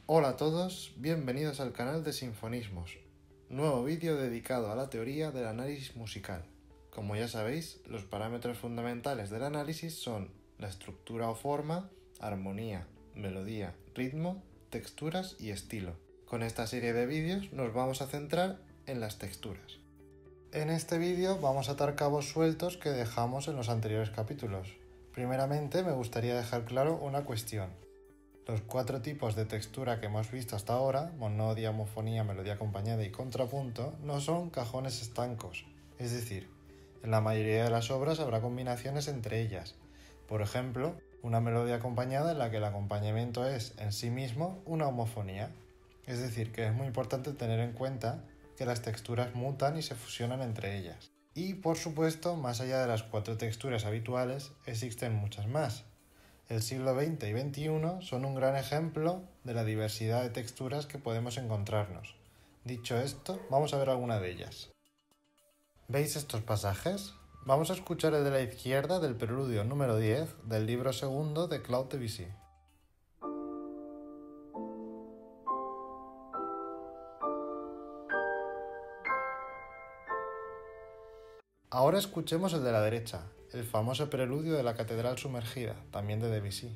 Hola a todos, bienvenidos al canal de Sinfonismos, nuevo vídeo dedicado a la teoría del análisis musical. Como ya sabéis, los parámetros fundamentales del análisis son la estructura o forma, armonía, melodía, ritmo, texturas y estilo. Con esta serie de vídeos nos vamos a centrar en las texturas. En este vídeo vamos a atar cabos sueltos que dejamos en los anteriores capítulos. Primeramente me gustaría dejar claro una cuestión. Los 4 tipos de textura que hemos visto hasta ahora, monodia, homofonía, melodía acompañada y contrapunto, no son cajones estancos. Es decir, en la mayoría de las obras habrá combinaciones entre ellas. Por ejemplo, una melodía acompañada en la que el acompañamiento es en sí mismo una homofonía. Es decir, que es muy importante tener en cuenta que las texturas mutan y se fusionan entre ellas. Y por supuesto, más allá de las 4 texturas habituales, existen muchas más. El siglo XX y XXI son un gran ejemplo de la diversidad de texturas que podemos encontrarnos. Dicho esto, vamos a ver alguna de ellas. ¿Veis estos pasajes? Vamos a escuchar el de la izquierda del preludio número 10 del libro segundo de Claude Debussy. Ahora escuchemos el de la derecha, el famoso preludio de la Catedral Sumergida, también de Debussy.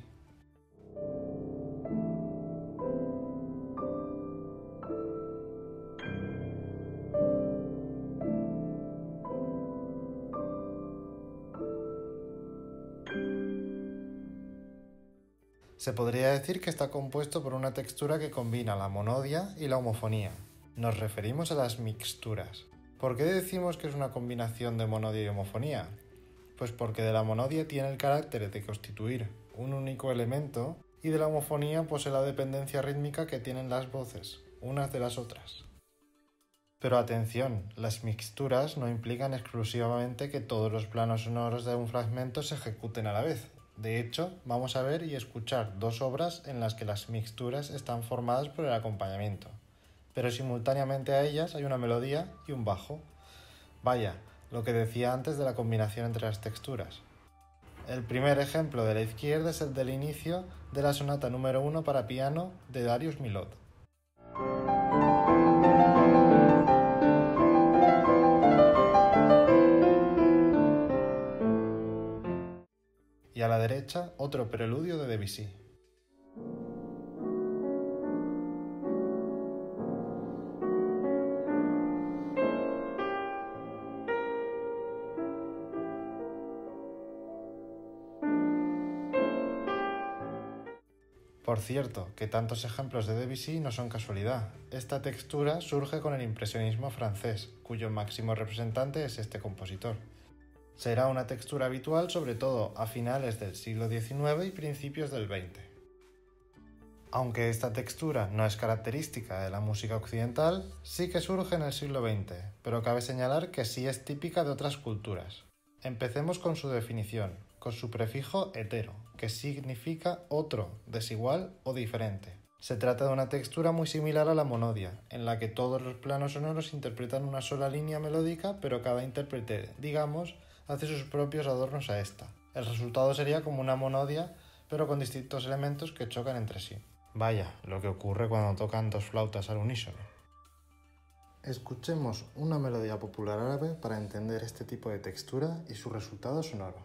Se podría decir que está compuesto por una textura que combina la monodia y la homofonía. Nos referimos a las mixturas. ¿Por qué decimos que es una combinación de monodia y homofonía? Pues porque de la monodia tiene el carácter de constituir un único elemento y de la homofonía posee la dependencia rítmica que tienen las voces, unas de las otras. Pero atención, las mixturas no implican exclusivamente que todos los planos sonoros de un fragmento se ejecuten a la vez. De hecho, vamos a ver y escuchar 2 obras en las que las mixturas están formadas por el acompañamiento, pero simultáneamente a ellas hay una melodía y un bajo. Vaya, lo que decía antes de la combinación entre las texturas. El primer ejemplo de la izquierda es el del inicio de la sonata número 1 para piano de Darius Milhaud. Y a la derecha, otro preludio de Debussy. Por cierto, que tantos ejemplos de Debussy no son casualidad. Esta textura surge con el impresionismo francés, cuyo máximo representante es este compositor. Será una textura habitual sobre todo a finales del siglo XIX y principios del XX. Aunque esta textura no es característica de la música occidental, sí que surge en el siglo XX, pero cabe señalar que sí es típica de otras culturas. Empecemos con su definición, con su prefijo hetero, que significa otro, desigual o diferente. Se trata de una textura muy similar a la monodia, en la que todos los planos sonoros interpretan una sola línea melódica, pero cada intérprete, digamos, hace sus propios adornos a esta. El resultado sería como una monodia, pero con distintos elementos que chocan entre sí. Vaya, lo que ocurre cuando tocan 2 flautas al unísono. Escuchemos una melodía popular árabe para entender este tipo de textura y su resultado sonoro.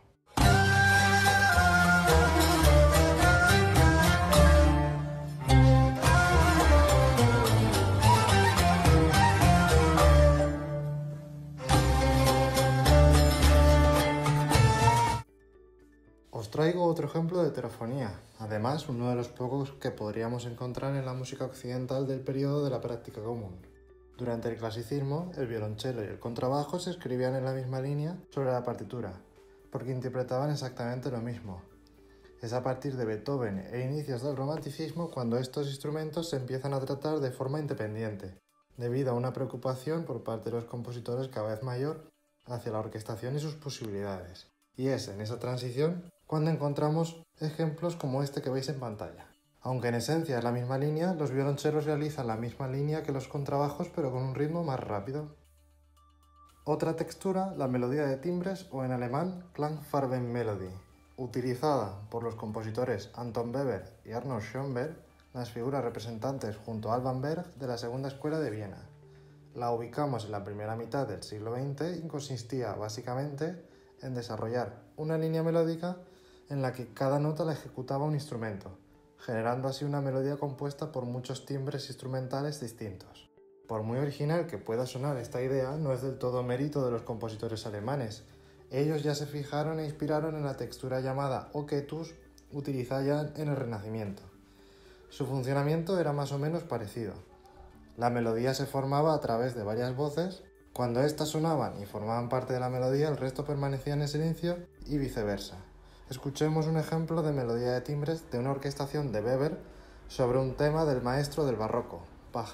Os traigo otro ejemplo de heterofonía, además uno de los pocos que podríamos encontrar en la música occidental del periodo de la práctica común. Durante el clasicismo, el violonchelo y el contrabajo se escribían en la misma línea sobre la partitura, porque interpretaban exactamente lo mismo. Es a partir de Beethoven e inicios del romanticismo cuando estos instrumentos se empiezan a tratar de forma independiente, debido a una preocupación por parte de los compositores cada vez mayor hacia la orquestación y sus posibilidades. Y es en esa transición cuando encontramos ejemplos como este que veis en pantalla. Aunque en esencia es la misma línea, los violonchelos realizan la misma línea que los contrabajos pero con un ritmo más rápido. Otra textura, la melodía de timbres o en alemán Klangfarbenmelodie. Utilizada por los compositores Anton Weber y Arnold Schoenberg, las figuras representantes junto a Alban Berg de la Segunda Escuela de Viena. La ubicamos en la primera mitad del siglo XX y consistía básicamente en desarrollar una línea melódica en la que cada nota la ejecutaba un instrumento, generando así una melodía compuesta por muchos timbres instrumentales distintos. Por muy original que pueda sonar esta idea, no es del todo mérito de los compositores alemanes. Ellos ya se fijaron e inspiraron en la textura llamada Oketus, utilizada ya en el Renacimiento. Su funcionamiento era más o menos parecido. La melodía se formaba a través de varias voces. Cuando éstas sonaban y formaban parte de la melodía, el resto permanecía en silencio y viceversa. Escuchemos un ejemplo de melodía de timbres de una orquestación de Weber sobre un tema del maestro del barroco, Bach.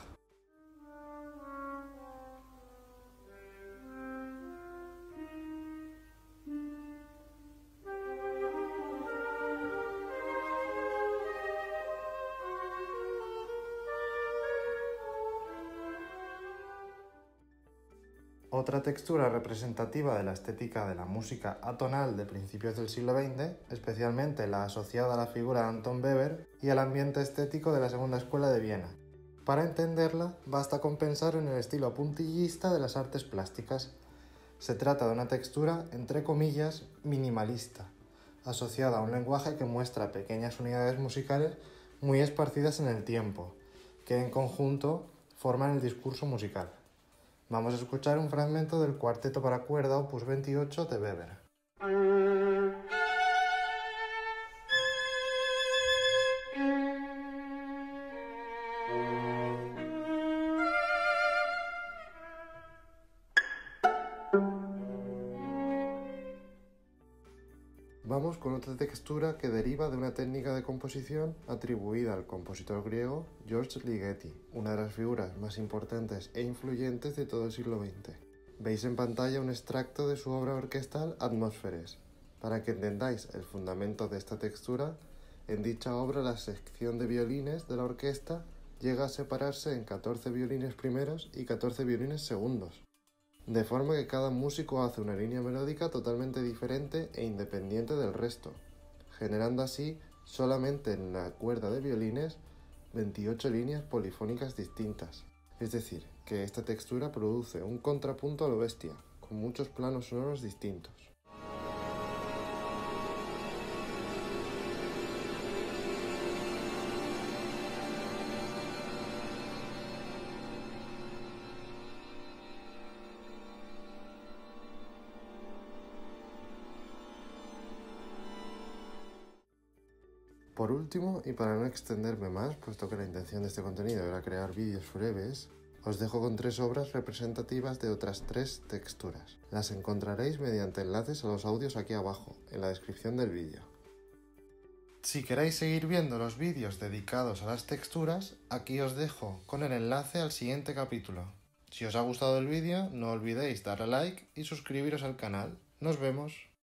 Otra textura representativa de la estética de la música atonal de principios del siglo XX, especialmente la asociada a la figura de Anton Weber y al ambiente estético de la Segunda Escuela de Viena. Para entenderla, basta con pensar en el estilo puntillista de las artes plásticas. Se trata de una textura, entre comillas, minimalista, asociada a un lenguaje que muestra pequeñas unidades musicales muy esparcidas en el tiempo, que en conjunto forman el discurso musical. Vamos a escuchar un fragmento del Cuarteto para cuerda opus 28 de Weber. Vamos con otra textura que deriva de una técnica de composición atribuida al compositor griego George Ligeti, una de las figuras más importantes e influyentes de todo el siglo XX. Veis en pantalla un extracto de su obra orquestal Atmósferes. Para que entendáis el fundamento de esta textura, en dicha obra la sección de violines de la orquesta llega a separarse en 14 violines primeros y 14 violines segundos, de forma que cada músico hace una línea melódica totalmente diferente e independiente del resto, generando así solamente en la cuerda de violines 28 líneas polifónicas distintas. Es decir, que esta textura produce un contrapunto a lo bestia, con muchos planos sonoros distintos. Por último, y para no extenderme más, puesto que la intención de este contenido era crear vídeos breves, os dejo con 3 obras representativas de otras 3 texturas. Las encontraréis mediante enlaces a los audios aquí abajo, en la descripción del vídeo. Si queréis seguir viendo los vídeos dedicados a las texturas, aquí os dejo con el enlace al siguiente capítulo. Si os ha gustado el vídeo, no olvidéis darle like y suscribiros al canal. ¡Nos vemos!